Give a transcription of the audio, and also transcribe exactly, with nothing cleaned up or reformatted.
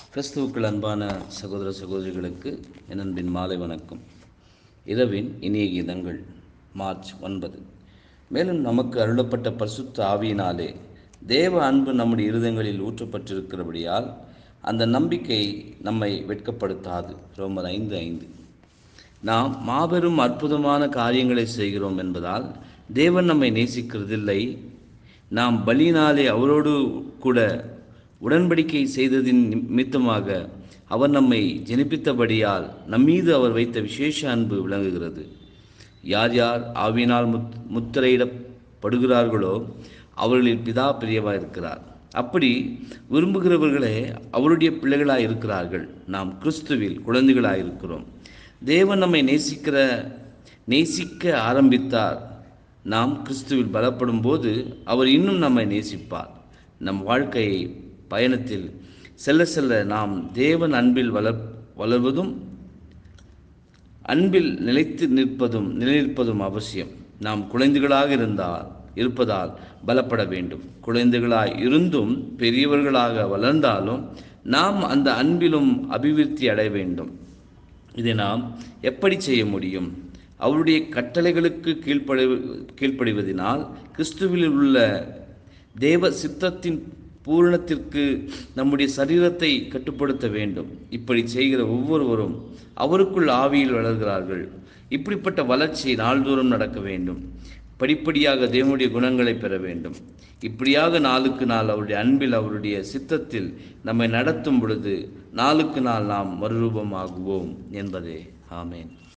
கிறிஸ்துவுக்குள் அன்பான சகோதர சகோதரிகளுக்கு என் அன்பின் மாலை வணக்கம். இரவின் இனிய கீதங்கள் மார்ச் ஒன்பது. மேலும் நமக்கு அருளப்பட்ட பரிசுத்த ஆவியினாலே தேவ அன்பு நம்முடைய இருதயங்களில் ஊற்றப்பட்டிருக்கிறபடியால் அந்த நம்பிக்கை நம்மை வெட்கப்படுத்தாது. ரோமர் ஐந்து ஐந்து. நாம் மாபெரும் அற்புதமான காரியங்களை செய்கிறோம் என்பதால் தேவன் நம்மை நேசிக்கிறதில்லை. நாம் பலியினாலே அவரோடு கூட உடன்படிக்கை செய்ததின் நிமித்தமாக அவர் நம்மை ஜெனிப்பித்தபடியால் நம்மீது அவர் வைத்த விசேஷ அன்பு விளங்குகிறது. யார் யார் ஆவியினால் முத் முத்திரையிடப்படுகிறார்களோ அவர்களில் பிதா பிரியவாக இருக்கிறார். அப்படி விரும்புகிறவர்களே அவருடைய பிள்ளைகளாக இருக்கிறார்கள். நாம் கிறிஸ்துவில் குழந்தைகளாக இருக்கிறோம். தேவன் நம்மை நேசிக்கிற நேசிக்க ஆரம்பித்தார். நாம் கிறிஸ்துவில் பலப்படும் போது அவர் இன்னும் நம்மை நேசிப்பார். நம் வாழ்க்கையை பயணத்தில் செல்ல செல்ல நாம் தேவன் அன்பில் வளர் வளர்வதும் அன்பில் நிலைத்து நிற்பதும் நிலைநிற்பதும் அவசியம். நாம் குழந்தைகளாக இருந்தால் இருப்பதால் பலப்பட வேண்டும். குழந்தைகளாய் இருந்தும் பெரியவர்களாக வளர்ந்தாலும் நாம் அந்த அன்பிலும் அபிவிருத்தி அடைய வேண்டும். இதை நாம் எப்படி செய்ய முடியும்? அவருடைய கட்டளைகளுக்கு கீழ்ப்படி கீழ்ப்படிவதனால் கிறிஸ்துவில் உள்ள தேவ சித்தத்தின் பூரணத்திற்கு நம்முடைய சரீரத்தை கட்டுப்படுத்த வேண்டும். இப்படி செய்கிற ஒவ்வொருவரும் அவருக்குள் ஆவியில் வளர்கிறார்கள். இப்படிப்பட்ட வளர்ச்சி நாள்தோறும் நடக்க வேண்டும். படிப்படியாக தேவனுடைய குணங்களை பெற வேண்டும். இப்படியாக நாளுக்கு நாள் அவருடைய அன்பில் அவருடைய சித்தத்தில் நம்மை நடத்தும் பொழுது நாளுக்கு நாள் நாம் மறுரூபமாகுவோம் என்பதே. ஆமேன்.